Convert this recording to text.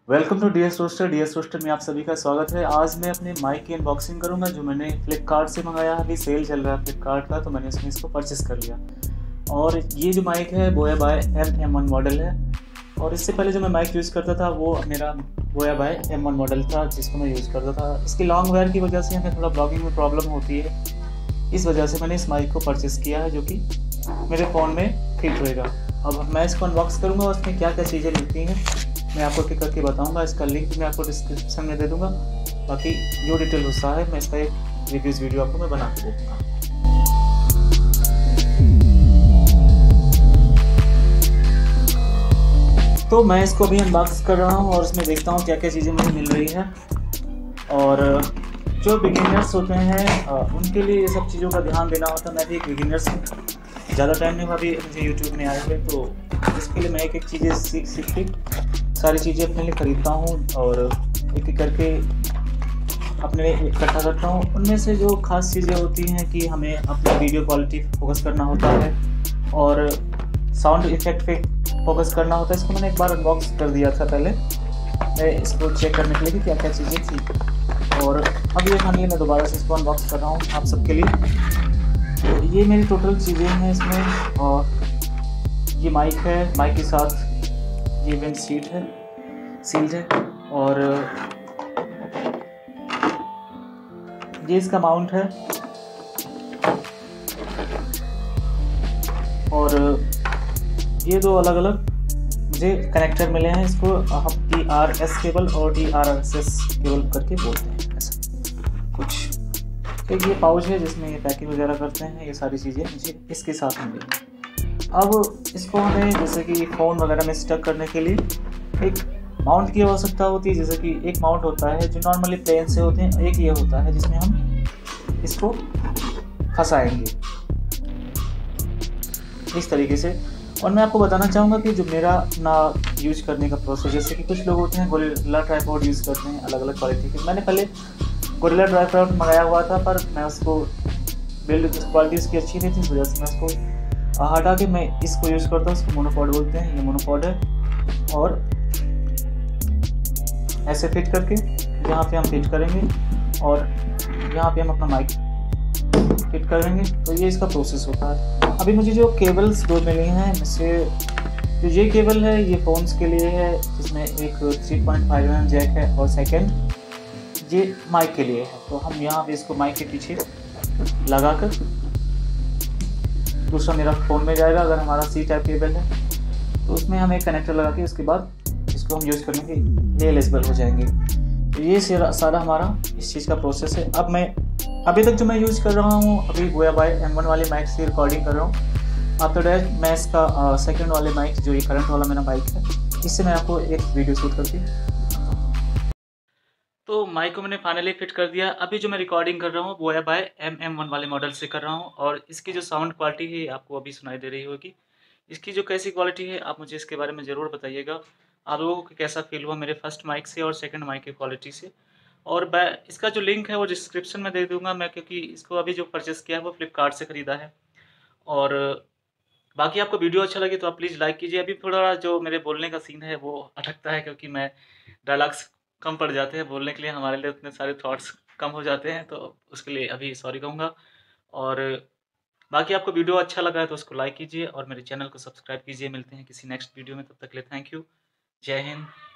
Welcome to DS roaster. DS roaster में आप सभी का स्वागत है। आज मैं अपने माइक की अनबॉक्सिंग करूंगा जो मैंने फ्लिपकार्ट से मंगाया। अभी सेल चल रहा है फ्लिपकार्ट का, तो मैंने इसमें इसको परचेस कर लिया। और ये जो माइक है बोया बाय MM1 मॉडल है। और इससे पहले जो मैं माइक यूज़ करता था वो मेरा बोया बाय M1 मॉडल था जिसको मैं यूज़ करता था। इसकी लॉन्ग वायर की वजह से हमें थोड़ा ब्लॉगिंग में प्रॉब्लम होती है, इस वजह से मैंने इस माइक को परचेस किया है जो कि मेरे फ़ोन में फिट होएगा। अब मैं इसको अनबॉक्स करूँगा और उसमें क्या क्या चीज़ें मिलती हैं मैं आपको एक करके बताऊंगा। इसका लिंक मैं आपको डिस्क्रिप्शन में दे दूंगा। बाकी जो डिटेल होता है मैं इसका एक रिव्यूज़ वीडियो आपको मैं बना के दे दूँगा। तो मैं इसको अभी अनबॉक्स कर रहा हूँ और इसमें देखता हूँ क्या क्या चीज़ें मुझे मिल रही हैं। और जो बिगिनर्स होते हैं उनके लिए ये सब चीज़ों का ध्यान देना होता है। मैं भी एक बिगिनर्स हूँ, ज़्यादा टाइम नहीं हुआ अभी मुझे यूट्यूब में आए हुए, तो इसके लिए मैं एक एक चीज़ें सीख के सारी चीज़ें अपने लिए ख़रीदता हूँ और एक एक करके अपने इकट्ठा करता हूँ। उनमें से जो ख़ास चीज़ें होती हैं कि हमें अपनी वीडियो क्वालिटी फोकस करना होता है और साउंड इफ़ेक्ट पे फोकस करना होता है। इसको मैंने एक बार अनबॉक्स कर दिया था पहले, मैं इसको चेक करने के लिए कि क्या क्या चीज़ें थी। और अब ये फाइनली मैं दोबारा से इसको अनबॉक्स कर रहा हूँ आप सबके लिए। तो ये मेरी टोटल चीज़ें हैं इसमें। और ये माइक है, माइक के साथ ये विंड सीट है, सील्ड है। और ये इसका माउंट है। और ये दो अलग अलग मुझे कनेक्टर मिले हैं। इसको हम TRS केबल और TRSS केबल करके बोलते हैं ऐसा कुछ। एक ये पाउच है जिसमें ये पैकिंग वगैरह करते हैं। ये सारी चीज़ें मुझे इसके साथ मिली हैं। अब इसको हमें जैसे कि फ़ोन वगैरह में स्टक करने के लिए एक माउंट की आवश्यकता होती है। जैसे कि एक माउंट होता है जो नॉर्मली प्लेन से होते हैं, एक ये होता है जिसमें हम इसको फंसाएंगे इस तरीके से। और मैं आपको बताना चाहूँगा कि जो मेरा ना यूज करने का प्रोसेस, जैसे कि कुछ लोग होते हैं गोरिल्ला ट्राइपॉड यूज़ करते हैं अलग अलग क्वालिटी के। मैंने पहले गोरिल्ला ट्राइपॉड मंगाया हुआ था पर मैं उसको बिल्ड क्वालिटी उसकी अच्छी नहीं थी, इस वजह से मैं उसको हटा के मैं इसको यूज़ करता हूँ। इसको मोनोपॉड बोलते हैं। ये मोनोपॉड है और ऐसे फिट करके यहाँ पे हम फिट करेंगे और यहाँ पे हम अपना माइक फिट करेंगे। तो ये इसका प्रोसेस होता है। अभी मुझे जो केबल्स दो मिली हैं इससे, जो ये केबल है ये फ़ोन्स के लिए है जिसमें एक 3.5mm जैक है और सेकेंड ये माइक के लिए है। तो हम यहाँ पे इसको माइक के पीछे लगा कर, दूसरा मेरा फ़ोन में जाएगा। अगर हमारा C टाइप केबल है तो उसमें हम एक कनेक्टर लगा के उसके बाद इसको हम यूज़ करने के लिए एलिजिबल हो जाएंगे। तो ये सारा हमारा इस चीज़ का प्रोसेस है। अब मैं अभी तक जो मैं यूज़ कर रहा हूँ, अभी बोया बाय M1 वाले माइक से रिकॉर्डिंग कर रहा हूँ। आफ्टर दैट मैं इसका सेकंड वाले माइक जो ये करंट वाला मेरा माइक है, इससे मैं आपको एक वीडियो शूट करके। तो माइक को मैंने फाइनली फिट कर दिया। अभी जो मैं रिकॉर्डिंग कर रहा हूँ बोया बाय MM1 वाले मॉडल से कर रहा हूँ और इसकी जो साउंड क्वालिटी है आपको अभी सुनाई दे रही होगी। इसकी जो कैसी क्वालिटी है आप मुझे इसके बारे में ज़रूर बताइएगा, आप लोगों को कैसा फील हुआ मेरे फर्स्ट माइक से और सेकंड माइक की क्वालिटी से। और मैं इसका जो लिंक है वो डिस्क्रिप्शन में दे दूंगा मैं, क्योंकि इसको अभी जो परचेस किया है वो फ्लिपकार्ट से ख़रीदा है। और बाकी आपको वीडियो अच्छा लगे तो आप प्लीज़ लाइक कीजिए। अभी थोड़ा जो मेरे बोलने का सीन है वो अटकता है क्योंकि मैं डायलॉग्स कम पड़ जाते हैं बोलने के लिए, हमारे लिए उतने सारे थॉट्स कम हो जाते हैं, तो उसके लिए अभी सॉरी कहूँगा। और बाकी आपको वीडियो अच्छा लगा है तो उसको लाइक कीजिए और मेरे चैनल को सब्सक्राइब कीजिए। मिलते हैं किसी नेक्स्ट वीडियो में, तब तक के लिए थैंक यू। जय हिंद।